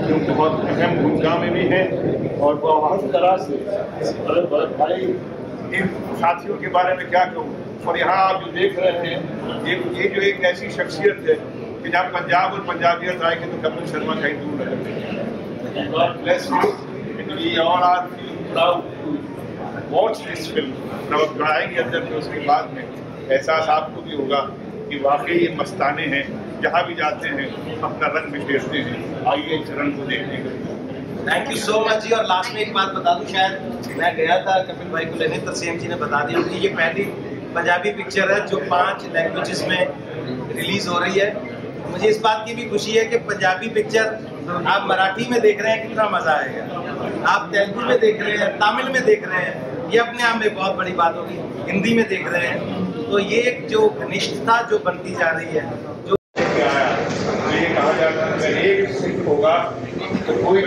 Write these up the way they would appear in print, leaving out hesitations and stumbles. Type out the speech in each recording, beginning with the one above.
जो बहुत अहम भूमिका में भी है और बहुत तरह से भाई इन साथियों के बारे में क्या कहूँ। और यहाँ आप जो देख रहे हैं ये जो एक ऐसी शख्सियत है कि जब पंजाब और पंजाबियत आएगी तो कपिल शर्मा कहीं दूर न लगेंगे। God bless you, we all are feeling proud to watch this film. जब आप बढ़ाएंगे अंदर तो उसके बाद में एहसास आपको भी होगा कि वाकई ये मस्ताने हैं, जहाँ भी जाते हैं अपना रंग बिखेरते हैं। आइए चरण को देखने के लिए। थैंक यू सो मच जी। और लास्ट में एक बात बता दूं, शायद मैं गया था कपिल भाई को लेने, तरसेम जी ने बता दी कि ये पहली पंजाबी पिक्चर है जो 5 लैंग्वेजेस में रिलीज हो रही है। मुझे इस बात की भी खुशी है कि पंजाबी पिक्चर आप मराठी में देख रहे हैं, कितना मजा आएगा। आप तेलुगु में देख रहे हैं, तमिल में देख रहे हैं, ये अपने आप में बहुत बड़ी बात होगी। हिंदी में देख रहे हैं, तो ये जो घनिष्ठता जो बनती जा रही है, जो ये कहा जाता है अगर एक सिख होगा तो कोई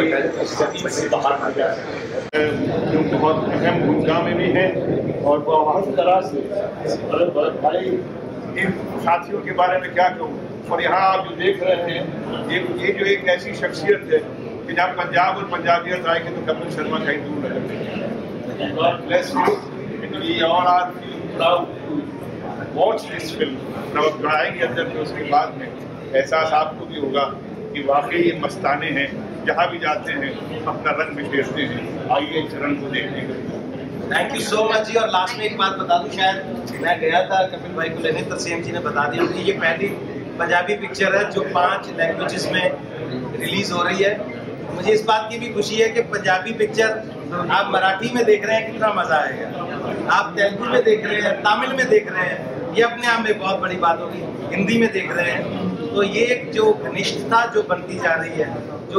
से बाहर आ जाए। जो बहुत अहम भूमिका में भी है और बहुत तरह से भाई इन साथियों के बारे में क्या कहूँ। और यहाँ आप जो देख रहे हैं ये जो एक ऐसी शख्सियत है कि जब पंजाब और पंजाबियत आएगी तो कपिल शर्मा कहीं दूर न लगेंगे। God bless you, we all are feeling proud to watch this film. जब आप बढ़ाएंगे अंदर तो उसके बाद में एहसास आपको भी होगा कि वाकई ये मस्ताने हैं, जहाँ भी जाते हैं अपना रंग बिखेरते हैं। आइए चरण को देखने के लिए। थैंक यू सो मच जी। और लास्ट में एक बात बता दूं, शायद मैं गया था कपिल भाई को लेने, तरसेम जी ने बता दी कि ये पहली पंजाबी पिक्चर है जो 5 लैंग्वेजेस में रिलीज हो रही है। मुझे इस बात की भी खुशी है कि पंजाबी पिक्चर आप मराठी में देख रहे हैं, कितना मजा आएगा। आप तेलुगु में देख रहे हैं, तमिल में देख रहे हैं, ये अपने आप में बहुत बड़ी बात होगी। हिंदी में देख रहे हैं, तो ये जो घनिष्ठता जो बनती जा रही है, जो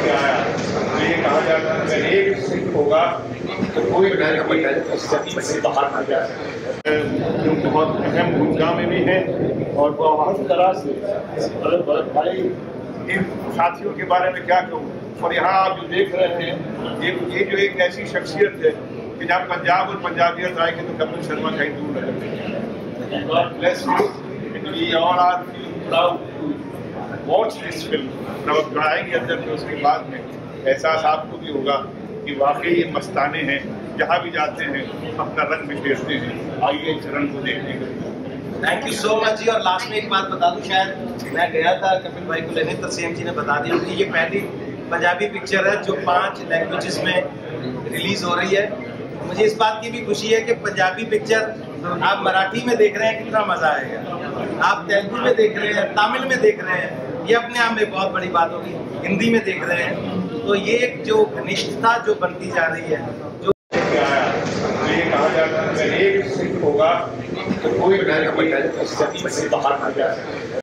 ये कहा जाता है अगर एक सिख होगा तो कोई से बाहर आ जाए। जो बहुत अहम भूमिका में भी है और बहुत तरह से भाई इन साथियों के बारे में क्या कहूँ। और यहाँ आप जो देख रहे हैं ये जो एक ऐसी शख्सियत है कि जब पंजाब और पंजाबियत आएगी तो कपिल शर्मा कहीं दूर न लगेंगे। God bless you, we all are feeling proud to watch this film. जब आप बढ़ाएंगे अंदर तो उसके बाद में एहसास आपको भी होगा कि वाकई ये मस्ताने हैं, जहाँ भी जाते हैं अपना रंग बिखेरते हैं। आइए चरण को देखने के लिए। थैंक यू सो मच जी। और लास्ट में एक बात बता दूं, शायद मैं गया था कपिल भाई को लेने, तरसेम जी ने बता दी कि ये पहली पंजाबी पिक्चर है जो 5 लैंग्वेजेस में रिलीज हो रही है। मुझे इस बात की भी खुशी है कि पंजाबी पिक्चर आप मराठी में देख रहे हैं, कितना मजा आएगा। आप तेलुगु में देख रहे हैं, तमिल में देख रहे हैं, ये अपने आप में बहुत बड़ी बात होगी। हिंदी में देख रहे हैं, तो ये जो घनिष्ठता जो बनती जा रही है, जो ये कहा जाता है अगर एक सिख होगा तो कोई से बाहर आ जाए।